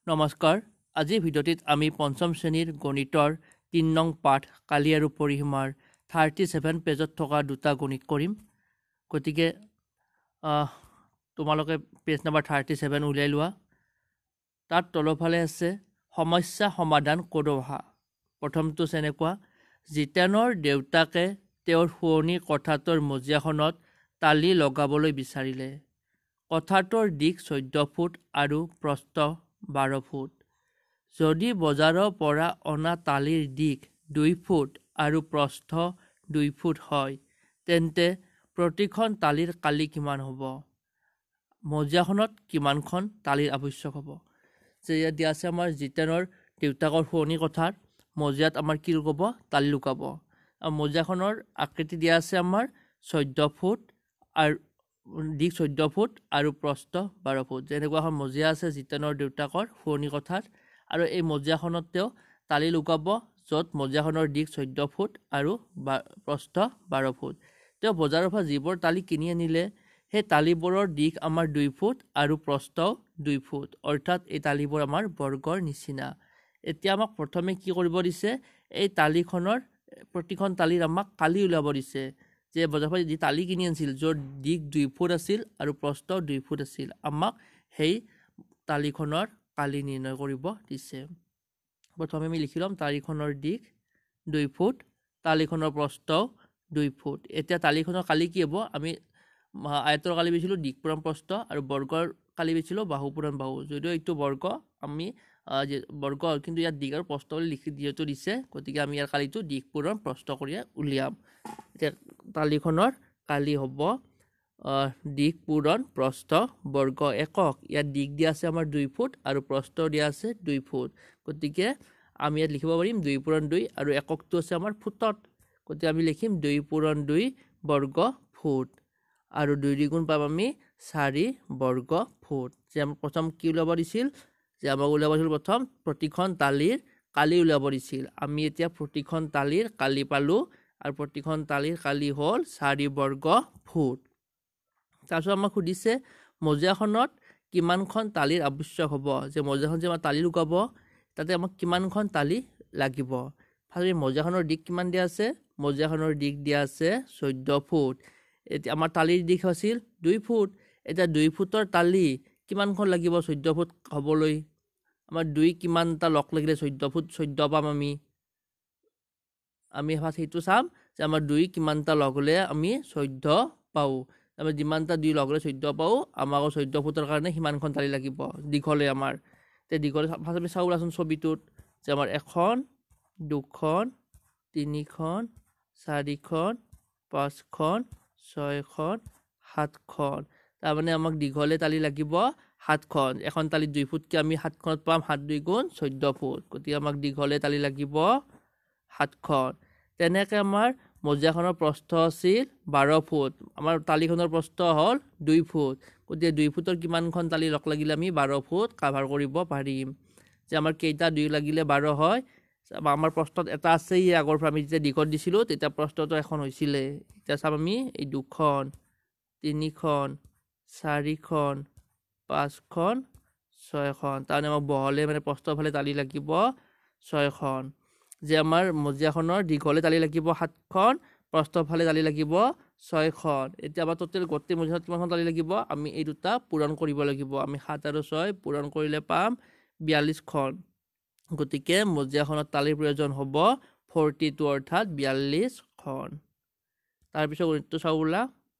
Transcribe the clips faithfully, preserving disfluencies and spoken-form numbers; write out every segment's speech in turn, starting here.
নমস্কাৰ আজি ভিডিঅ'টিত আমি পঞ্চম শ্ৰেণীৰ গণিতৰ তিন নং পাঠ কালি আৰু পৰিসীমাৰ সাতত্ৰিশ পেজত থকা দুটা গণিত কৰিম গতিকে তোমালোকে পেজ নম্বৰ সাতত্ৰিশ উলিয়াই লোৱা তাত তলফালে আছে সমস্যা সমাধান কৰোৱা প্ৰথমটো এনেকুৱা জিতেনৰ দেউতাকে তেওঁৰ শুৱনি কোঠাটোৰ মজিয়াখনত তালি লগাবলৈ বিচাৰিলে কোঠাটোৰ দিশ চৈধ্য ফুট আৰু প্ৰস্থ বাৰ ফুট যদি বজাৰৰ পৰা অনা তালিৰ দিশ দুই ফুট আৰু প্ৰস্থ দুই ফুট হয় তেন্তে প্ৰতিখন তালিৰ কালি কিমান হ'ব মজিয়াখনত কিমানখন তালিৰ আৱশ্যক হ'ব যে ইয়াত দিয়া আছে আমাৰ জিতেনৰ দেউতাকৰ শুৱনি কোঠাৰ মজিয়াত আমাৰ কি লগাব তালি লগাব আৰু মজিয়াখনৰ আকৃতি দিয়া আছে আমাৰ চৈধ্য ফুট আৰু দিশ চৈধ্য ফুট আৰু প্ৰস্থ বাৰ ফুট যেনেকুৱা এখন মজিয়া আছে জিতেনৰ দেউতাকৰ শুৱনি কোঠাত আৰু এই মজিয়াখনত তেওঁ তালি লগাব য'ত মজিয়াখনৰ দিশ চৈধ্য ফুট আৰু প্ৰস্থ বাৰ ফুট তেওঁ বজাৰৰ পৰা যিবোৰ তালি কিনি আনিলে সেই তালিবোৰৰ দিশ আমাৰ দুই ফুট আৰু প্ৰস্থ দুই ফুট অৰ্থাৎ এই তালিবোৰ আমাৰ বৰ্গৰ নিচিনা এতিয়া আমাক প্ৰথমে কি কৰিব দিছে এই তালিখনৰ প্ৰতিখন তালিৰ আমাক কালি উলিয়াব দিছে যে বজাৰৰ পৰা যি তালি কিনি আনিছিল য'ৰ দিশ দুই ফুট আছিল আৰু প্ৰস্থ দুই ফুট আছিল আমাক সেই তালিখনৰ কালি নিৰ্ণয় কৰিব দিছে প্ৰথমে আমি লিখি ল'ম তালিখনৰ দিশ দুই ফুট তালিখনৰ প্ৰস্থ দুই ফুট এতিয়া তালিখনৰ কালি কি হ'ব আমি আয়তৰ কালি বেছিলোঁ দিশ পূৰণ প্ৰস্থ আৰু বৰ্গৰ কালি বেছিলোঁ বাহু পূৰণ বাহু যদিও এইটো বৰ্গ আমি বৰ্গ কিন্তু ইয়াত দিশ আৰু প্ৰস্থ বুলি লিখি যিহেতু দিছে গতিকে আমি ইয়াৰ কালিটো দিশ পূৰণ প্ৰস্থ কৰি উলিয়াম এতিয়া তালিখনৰ কালি হ'ব দিশ পূৰণ প্ৰস্থ বৰ্গ একক ইয়াত দিশ দিয়া আছে আমাৰ দুই ফুট আৰু প্ৰস্থ দিয়া আছে দুই ফুট গতিকে আমি ইয়াত লিখিব পাৰিম দুই পূৰণ দুই আৰু এককটো আছে আমাৰ ফুটত গতিকে আমি লিখিম দুই পূৰণ দুই বৰ্গ ফুট আৰু দুই দ্বিগুণ পাম আমি চাৰি বৰ্গ ফুট যে আমাক প্ৰথম কি উলিয়াব দিছিল যে আমাক উলিয়াব দিছিল প্ৰথম প্ৰতিখন তালিৰ কালি উলিয়াব দিছিল আমি এতিয়া প্ৰতিখন তালিৰ কালি পালোঁ আৰু প্ৰতিখন তালিৰ কালি হ'ল চাৰি বৰ্গ ফুট তাৰপিছত আমাক সুধিছে মজিয়াখনত কিমানখন তালিৰ আৱশ্যক হ'ব যে মজিয়াখন যে আমাৰ তালি লগাব তাতে আমাক কিমানখন তালি লাগিব ফাৰ্ষ্ট মজিয়াখনৰ দিশ কিমান দিয়া আছে মজিয়াখনৰ দিশ দিয়া আছে চৈধ্য ফুট এতিয়া আমাৰ তালিৰ দিশ আছিল দুই ফুট এতিয়া দুই ফুটৰ তালি কিমানখন লাগিব চৈধ্য ফুট হ'বলৈ আমাৰ দুই কিমানটা লগ লাগিলে চৈধ্য ফুট চৈধ্য পাম আমি আমি ফাৰ্ষ্ট সেইটো চাম যে আমাৰ দুই কিমানটা লগ হ'লে আমি চৈধ্য পাওঁ আমি যিমানটা দুই লগ হ'লে চৈধ্য পাওঁ আমাক চৈধ্য ফুটৰ কাৰণে সিমানখন তালি লাগিব দীঘলে আমাৰ এতিয়া দীঘলে ফাৰ্ষ্ট আমি চাওঁ ওলাচোন ছবিটোত যে আমাৰ এখন দুখন তিনিখন চাৰিখন পাঁচখন ছয়খন সাতখন তাৰমানে আমাক দীঘলে তালি লাগিব সাতখন এখন তালিত দুই ফুটকৈ আমি সাতখনত পাম সাত দুই গুণ চৈধ্য ফুট গতিকে আমাক দীঘলে তালি লাগিব সাতখন তেনেকৈ আমাৰ মজিয়াখনৰ প্ৰস্থ আছিল বাৰ ফুট আমাৰ তালিখনৰ প্ৰস্থ হ'ল দুই ফুট গতিকে দুই ফুটৰ কিমানখন তালি লগ লাগিলে আমি বাৰ ফুট কাভাৰ কৰিব পাৰিম যে আমাৰ কেইটা দুই লাগিলে বাৰ হয় আমাৰ প্ৰস্থত এটা আছেই আগৰ পৰা আমি যেতিয়া দীঘত দিছিলোঁ তেতিয়া প্ৰস্থটো এখন হৈছিলে এতিয়া চাম আমি এই দুখন তিনিখন চাৰিখন পাঁচখন ছয়খন তাৰমানে আমাক বহলে মানে প্ৰস্থৰ ফালে তালি লাগিব ছয়খন যে আমাৰ মজিয়াখনৰ দীঘলে তালি লাগিব সাতখন প্ৰস্থৰ ফালে তালি লাগিব ছয়খন এতিয়া আমাৰ টোটেল গোটেই মজিয়াখনত কিমানখন তালি লাগিব আমি এই দুটা পূৰণ কৰিব লাগিব আমি সাত আৰু ছয় পূৰণ কৰিলে পাম বিয়াল্লিছখন গতিকে মজিয়াখনত তালিৰ প্ৰয়োজন হ'ব ফৰ্টি টু অৰ্থাৎ বিয়াল্লিছখন তাৰপিছত গণিতটো চাওঁ বোলা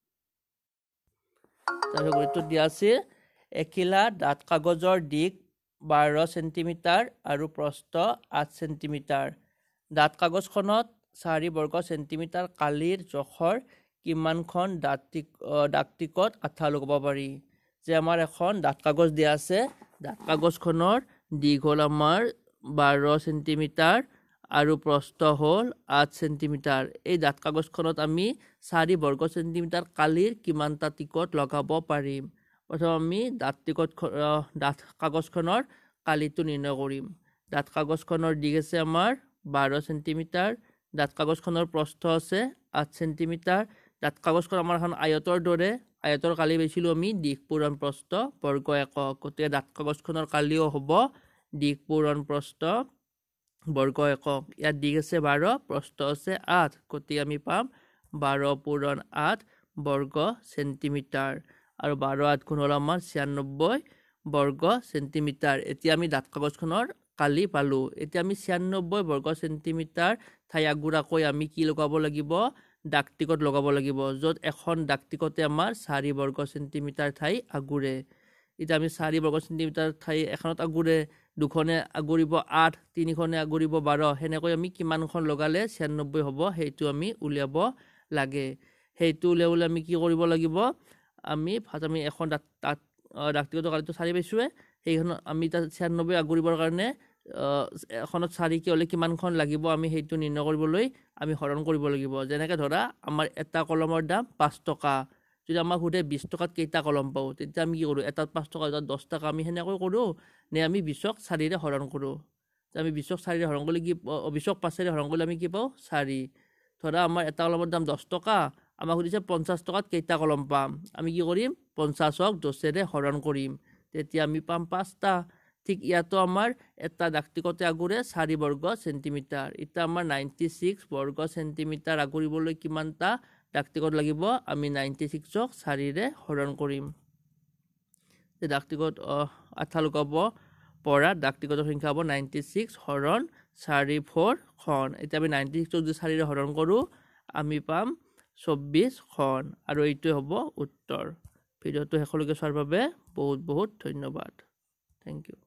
তাৰপিছত গণিতটো দিয়া আছে এখিলা ডাঠ কাগজৰ দিশ বাৰ চেণ্টিমিটাৰ আৰু প্ৰস্থ আঠ চেণ্টিমিটাৰ ডাঠ কাগজখনত চাৰি বৰ্গ চেণ্টিমিটাৰ কালিৰ জোখৰ কিমানখন ডাঠ ডাক টিকট আঠা লগাব পাৰি যে আমাৰ এখন ডাঠ কাগজ দিয়া আছে ডাঠ কাগজখনৰ দিশ হ'ল আমাৰ বাৰ চেণ্টিমিটাৰ আৰু প্ৰস্থ হ'ল আঠ চেণ্টিমিটাৰ এই ডাঠ কাগজখনত আমি চাৰি বৰ্গ চেণ্টিমিটাৰ কালিৰ কিমানটা টিকট লগাব পাৰিম প্ৰথম আমি ডাঠ টিকট ডাঠ কাগজখনৰ কালিটো নিৰ্ণয় কৰিম ডাঠ কাগজখনৰ দিশ আছে আমাৰ বাৰ চেণ্টিমিটাৰ ডাঠ কাগজখনৰ প্ৰস্থ আছে আঠ চেণ্টিমিটাৰ ডাঠ কাগজখন আমাৰ এখন আয়তৰ দৰে আয়তৰ কালি পাইছিলোঁ আমি দিশ পূৰণ প্ৰস্থ বৰ্গ একক গতিকে ডাঠ কাগজখনৰ কালিও হ'ব দিক পূৰণ প্ৰস্থ বৰ্গ একক। ইয়াত দিক আছে বাৰ, প্ৰস্থ আছে আঠ, গতিকে আমি পাম বাৰ পূৰণ আঠ বৰ্গ চেণ্টিমিটাৰ। আৰু বাৰ আঠ গুণ হ'ল আমাৰ ছিয়ান্নব্বৈ বৰ্গ চেণ্টিমিটাৰ। এতিয়া আমি দাঁত কাগজখনৰ কালি পালোঁ। এতিয়া আমি ছিয়ান্নব্বৈ বৰ্গ চেণ্টিমিটাৰ ঠাই আগুৰাকৈ আমি কি লগাব লাগিব? ডাক টিকট লগাব লাগিব, য'ত এখন ডাক টিকতে আমাৰ চাৰি বৰ্গ চেণ্টিমিটাৰ ঠাই আগুৰে। এতিয়া আমি চাৰি বৰ্গ চেণ্টিমিটাৰ ঠাই এখনত আগুৰে, দুখনে আগুৰিব আঠ, তিনিখনে আগুৰিব বাৰ, সেনেকৈ আমি কিমানখন লগালে ছিয়ান্নব্বৈ হ'ব সেইটো আমি উলিয়াব লাগে। সেইটো উলিয়াবলৈ আমি কি কৰিব লাগিব? আমি ফাৰ্ষ্ট আমি এখন ডাক তাত ডাক টিকটৰ কালিটো চাৰি পাইছোঁৱে, সেইখন আমি তাত ছিয়ান্নব্বৈ আগুৰিবৰ কাৰণে এখনত চাৰিকৈ হ'লে কিমানখন লাগিব আমি সেইটো নিৰ্ণয় কৰিবলৈ আমি হৰণ কৰিব লাগিব। যেনেকৈ ধৰা আমাৰ এটা কলমৰ দাম পাঁচ টকা, যদি আমাক সোধে বিছ টকাত কেইটা কলম পাওঁ, তেতিয়া আমি কি কৰোঁ? এটাত পাঁচ টকা, এটাত দহ টকা, আমি সেনেকৈ কৰোঁ নে আমি বিছক চাৰিৰে হৰণ কৰোঁ? আমি বিছক চাৰিৰে হৰণ কৰিলে কি বিছক পাঁচেৰে হৰণ কৰিলে আমি কি পাওঁ? চাৰি। ধৰা আমাৰ এটা কলমৰ দাম দহ টকা, আমাক সুধিছে পঞ্চাছ টকাত কেইটা কলম পাম, আমি কি কৰিম? পঞ্চাছক দহেৰে হৰণ কৰিম, তেতিয়া আমি পাম পাঁচটা। ঠিক ইয়াতো আমাৰ এটা ডাক টিকতে আগুৰে চাৰি বৰ্গ চেণ্টিমিটাৰ। এতিয়া আমাৰ নাইণ্টি ছিক্স বৰ্গ চেণ্টিমিটাৰ আগুৰিবলৈ কিমানটা ডাক টিকট লাগিব? আমি নাইণ্টি ছিক্সক চাৰিৰে হৰণ কৰিম। ডাক টিকট আঠা লগাব পৰা ডাক টিকটৰ সংখ্যা হ'ব নাইণ্টি ছিক্স হৰণ চাৰি ফ'ৰখন। এতিয়া আমি নাইণ্টি ছিক্সক যদি চাৰিৰে হৰণ কৰোঁ আমি পাম চৌব্বিছখন, আৰু এইটোৱে হ'ব উত্তৰ। ভিডিঅ'টো শেষলৈকে চোৱাৰ বাবে বহুত বহুত ধন্যবাদ। Thank U.